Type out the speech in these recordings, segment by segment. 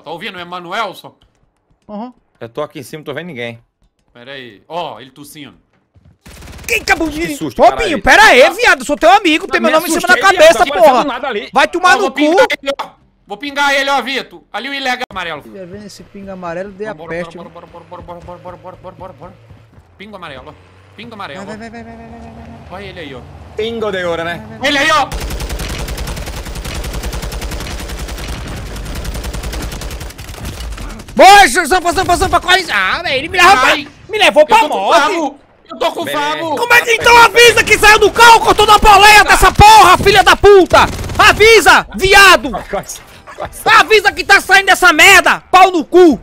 Tá ouvindo o Emanuelson? Aham. Eu tô aqui em cima, não tô vendo ninguém. Pera aí. Ó, ele tossindo. Que acabou de... Que susto, Ô, caralho. Binho, pera aí, viado. Eu sou teu amigo, tem meu nome em cima da cabeça, porra. Vai tomar no cu. Vou pingar ele, ó, Vitor. Ali o ilegal amarelo. Já vendo esse pinga amarelo, dei a peste. Bora. Pingo amarelo, ó. Pingo amarelo. Vai. Olha ele aí, ó. Pingo de ouro, né? Ele aí, ó. Boa, Zanfa, corre. Ah, velho, ele me levou pra morte. Eu tô com favo. Como é que então avisa que saiu do carro, cortou na boleia dessa porra, filha da puta? Avisa, viado. Avisa que tá saindo dessa merda, pau no cu.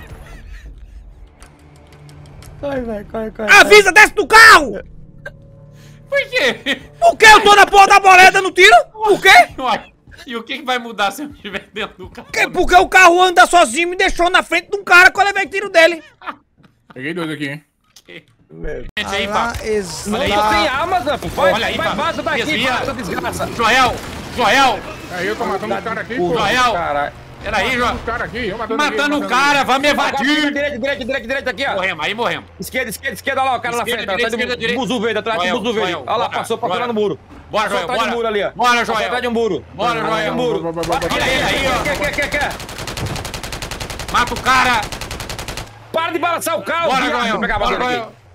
Corre. Avisa, desce do carro. Por quê? Por que eu tô na porra da boleia dando tiro? Por quê? Uai, e o que vai mudar se eu estiver dentro do carro? Porque o carro anda sozinho e me deixou na frente de um cara que eu levei tiro dele. Peguei 2 aqui, hein? Gente aí, pá. Não tô sem arma, Zanfo. Olha aí, vai, pá. vaza daqui, Desvia. vaza, desgraça. Joel. Aí eu tô matando o cara aqui, pô. Joel. Caralho. Peraí, Joel. O cara aqui, eu Matando o cara, vamos evadir. Direita aqui, ó. Morremos. Esquerda lá, o cara Esquerda, na frente. direita, direita. Buzu verde, atrás do buzu verde. Olha lá, passou no muro. Bora, Joel, Atrás do muro ali, ó. Bora, Joel. Atrás de um muro. Bora, Joel. Muro. Olha ele aí, ó. Quer. Mata o cara. Para de balançar o carro. Bora, viado. Joel. Vou pegar a Bora, bandeira Joel. aqui.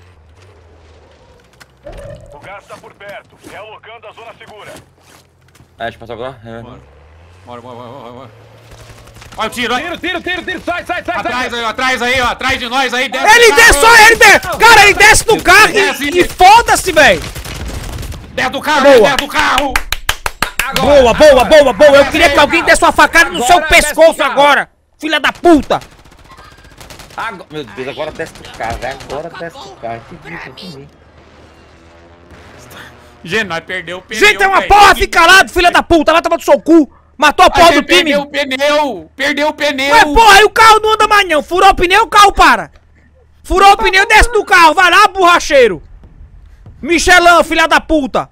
O gás tá por perto, realocando a zona segura. Deixa eu passar agora. Bora. Olha o tiro, olha. Tiro. Sai. Atrás aí, ó. Atrás de nós aí. Ele desce, cara, ele desce do carro e foda-se, velho. Desce do carro, Boa. desce do carro. Boa. Eu queria que alguém desse uma facada no seu pescoço agora, filha da puta. Meu Deus, agora desce do carro, velho. Agora desce do carro. Que isso. Gente, nós perdeu o pneu. Gente, é uma porra, fica calado, filha da puta. Vai tomar do seu cu. Matou a porra do time. Perdeu o pneu. Mas porra, aí o carro não anda mais não. Furou o pneu, o carro para. Furou o pneu, desce do carro. Vai lá, borracheiro. Michelão, filha da puta.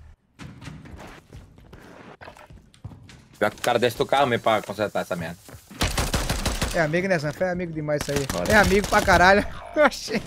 Pior que o cara desce do carro mesmo pra consertar essa merda. É amigo, né, Zanfa? É amigo demais isso aí. É amigo pra caralho. Oxi.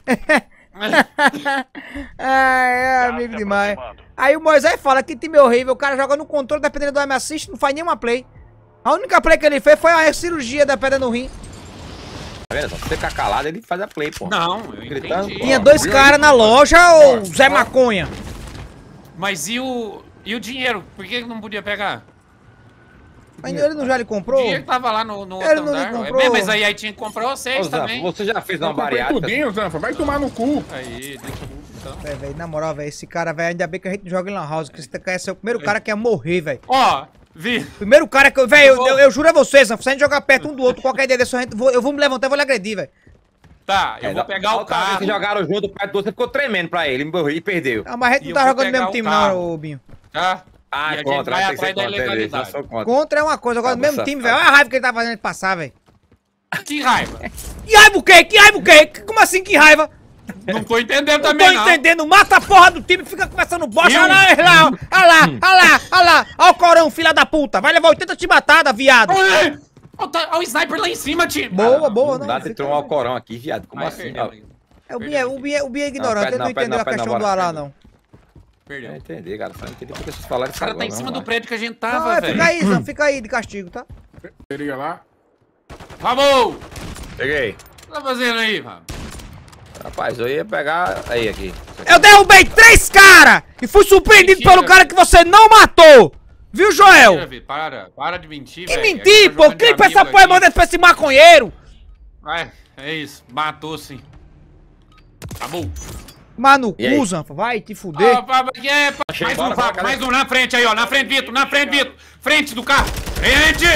É amigo demais. Aí o Moisés fala que time horrível. O cara joga no controle, dependendo do me assiste, não faz nenhuma play. A única play que ele fez foi a cirurgia da pedra no rim. Tá vendo? Se você ficar calado, ele faz a play, pô. Não, eu Gritando, entendi. Tinha dois caras na loja ou Zé Maconha? Mas e o dinheiro? Por que não podia pegar? Mas ele não já lhe O comprou? dinheiro tava lá no Ele outro não lhe andar. comprou? Mas aí tinha que comprar vocês Ô, Zanfa, também. você já fez uma Eu comprei bariátrica? tudinho, Zanfa. Vai tomar no cu. Aí, deixa eu então. Velho, na moral, velho, esse cara, velho, ainda bem que a gente não joga em Lan House, que você conhece o primeiro cara que ia morrer, velho. Ó, vi. Primeiro cara que eu, velho, eu juro a vocês, se a gente jogar perto um do outro, qualquer dia desse, eu vou me levantar e vou lhe agredir, velho. Tá, eu vou pegar o outra vez carro. que jogaram junto, o pai do outro ficou tremendo pra ele e perdeu. Ah, mas a gente E não eu tá vou jogando no mesmo pegar o time, carro. não, ô Binho. Tá? E a gente vai atrás da ilegalidade. Contra é uma coisa, agora no mesmo time, velho. Olha a raiva que ele tá fazendo de passar, velho. Que raiva. Que raiva o quê? Que raiva o quê? Como assim, que raiva? Não tô entendendo Não também, tô entendendo. Mata a porra do time e fica conversando bosta. Olha lá. Olha o corão, filha da puta. Vai levar 80 chibatadas, viado. Olha o sniper lá em cima, time. Boa, Não não. dá de tomar o corão aqui, viado. Como Vai, assim? perdeu, Ó? O Binho é ignorante, ele não entendeu a questão do Alá, não. Perdeu. Eu entendi, cara. Só não entendi porque vocês falaram O isso cara tá agora, em cima não, do vai. prédio que a gente Não, tava, velho. fica aí, Zan, fica aí de castigo, tá? Seria lá. Vamos! Peguei. O que tá fazendo aí, mano? Rapaz, eu ia pegar aí, aqui. Eu derrubei 3 caras e fui surpreendido Mentira. pelo cara que você não matou. Viu, Joel? Mentira, Vitor, para de mentir, Que velho. mentir, Tá pô. jogando de Clipa essa amigo porra e aqui. manda pra esse maconheiro. Vai, é isso. Matou sim. Acabou. Mas no E aí? cu, Zanfa, vai te fuder. Mais bora, um, bora, mais um na frente aí, ó. Na frente, Vitor. Na frente, Vitor. Frente do carro. Frente.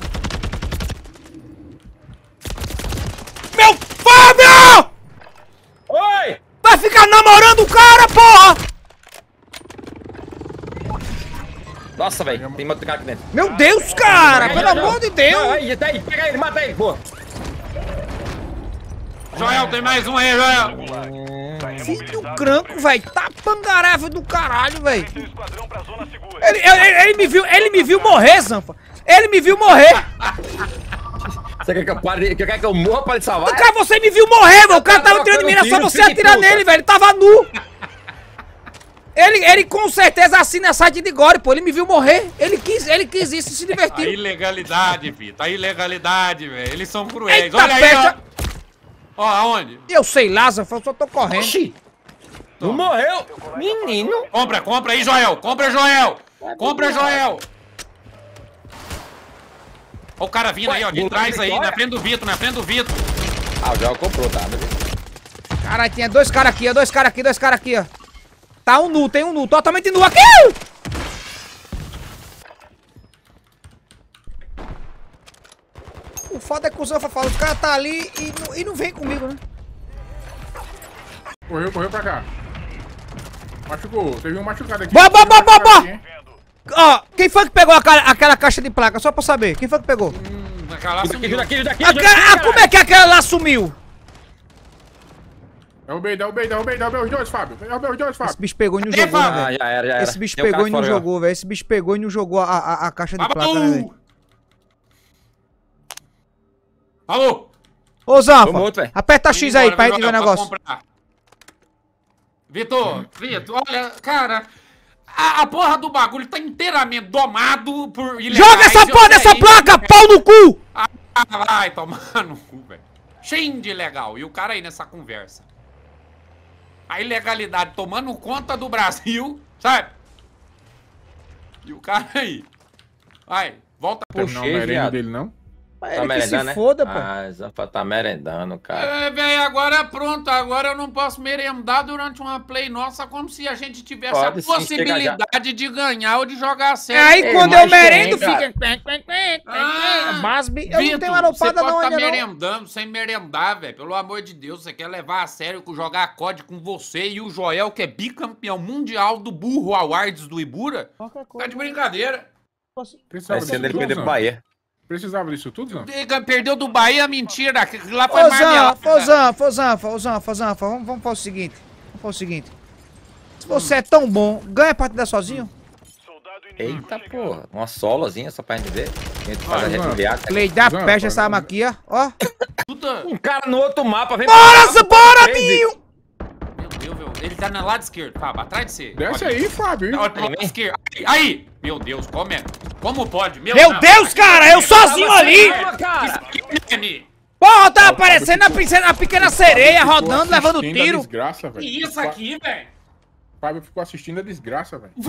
Meu Fábio! Oi! Vai ficar namorando o cara, porra! Nossa, velho. Tem outro cara aqui dentro. Meu Deus, cara! Pelo amor de Deus! Aí, tá aí. Pega ele, mata ele, pô. Joel, tem mais um aí, Joel. Filho do cranco, velho. Tá pangarável do caralho, velho. Seu esquadrão pra zona segura. Ele me viu morrer, Zanfa. Ele me viu morrer. Você quer que eu pare? Quer que eu morra pra ele salvar? Cara, você me viu morrer, velho. O cara tava tirando de mim, era só você atirar nele, velho. Ele tava nu. Ele com certeza assina site de gore, pô. Ele me viu morrer. Ele quis isso e se divertiu. A ilegalidade, Vitor. A ilegalidade, velho. Eles são cruéis. Eita, Olha aí, pecha. ó. Ó, aonde? Eu sei, Lázaro, eu só tô correndo. Oxi! Não morreu! Menino! Compra aí, Joel. Compra, Joel. Compra, Joel. Ó o cara vindo aí, ó. De trás aí, na frente do Vitor, na frente do Vitor. Ah, o Joel comprou, tá? Caralho, tinha dois caras aqui, ó. Dois caras aqui, ó. Tá um nu, tem um nu. Totalmente nu aqui. O foda é que o Zanfa fala, os caras tá ali e não vem comigo, né? Correu pra cá. Machucou. Teve um machucado aqui. Bó! Aqui, Ó, quem foi que pegou aquela caixa de placa? Só pra saber. Quem foi que pegou? Ajuda aqui! Como é que aquela lá sumiu? Derrubei os dois, Fábio. Derrubei os dois, Fábio. Esse bicho pegou e não jogou, né, Ah, velho? já era. Esse bicho Tem um pegou cara e não fora, jogou, velho. Esse bicho pegou e não jogou a caixa de placa, né, velho? Alô? Ô, Zanfa, Vamos outro, velho. aperta X aí pra gente ver o negócio. Vitor, olha, cara, a porra do bagulho tá inteiramente domado por ilegais. Joga essa porra dessa placa, pau no cu! Ah, vai tomar no cu, velho. Cheio de ilegal. E o cara aí nessa conversa. A ilegalidade tomando conta do Brasil, sabe? E o cara aí. Vai, volta. Não, merenda dele, não? Mas Tá ele que se merendando, né? foda, pô. Ah, Zanfa tá merendando, cara. É, velho, agora pronto. Agora eu não posso merendar durante uma play nossa como se a gente tivesse Pode a sim, possibilidade de ganhar ou de jogar sério. Aí Ei, quando mas eu merendo, tem, cara. fica... Basbi, eu não Vitor, tenho alopada você não pode ainda tá não. merendando sem merendar, velho. Pelo amor de Deus, você quer levar a sério com jogar COD com você e o Joel, que é bicampeão mundial do Burro Awards do Ibura? Qualquer Tá coisa. de brincadeira. Precisava Parecendo ele disso perder tudo, pro Zan? Bahia. Precisava disso tudo, Zan? Perdeu do Bahia, mentira. Lá foi marmelada. Zanfa, vamos fazer o seguinte. Se você é tão bom, ganha a partida sozinho. Eita, porra. Uma solozinha só pra gente ver. A gente faz a gente react. Lei da Zanfa, peste essa arma aqui, ó. Puta. Um cara no outro mapa, vem Bora, Binho! Meu Deus, meu. Ele tá no lado esquerdo, Fábio, atrás de você. Desce aí, Fábio. Olha pro lado esquerdo. Aí! Meu Deus, como pode? Meu Deus, cara, eu sozinho ali! cara. Porra, tá aparecendo a pequena sereia rodando, levando Assistindo a tiro. Desgraça, velho. Que isso aqui, velho? Fábio ficou assistindo a desgraça, velho.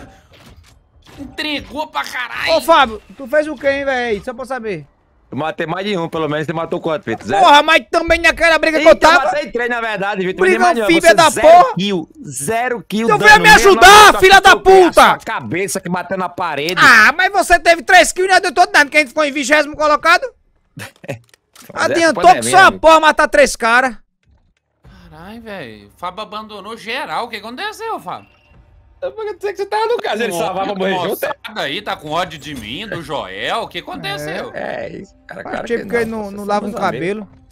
Entregou pra caralho. Ô, Fábio, tu fez o quê, hein, velho? Só pra saber. Eu matei mais de um, pelo menos. Você matou quanto, Vitor? Zero? Porra, mas também naquela briga que eu Eita, eu tava... matei 3, na verdade, Vitor. Briga Nem mais anfíbia você da zero porra. Kill, 0 kill. Então dano, venha me mesmo ajudar, na filha da sua puta! cabeça que bateu na parede. Ah, mas você teve 3 kills e não adiantou nada, porque a gente ficou em 20º colocado. Mas Adiantou essa que só a pandemia, porra matar 3 caras. Caralho, velho. O Fábio abandonou geral. O que aconteceu, Fábio? Eu vou dizer que você tava no caso, ele salvava morrer junto. Moçada aí, tá com ódio de mim, do Joel. O que aconteceu? É, isso. Cara, Tipo que ele não lava um cabelo.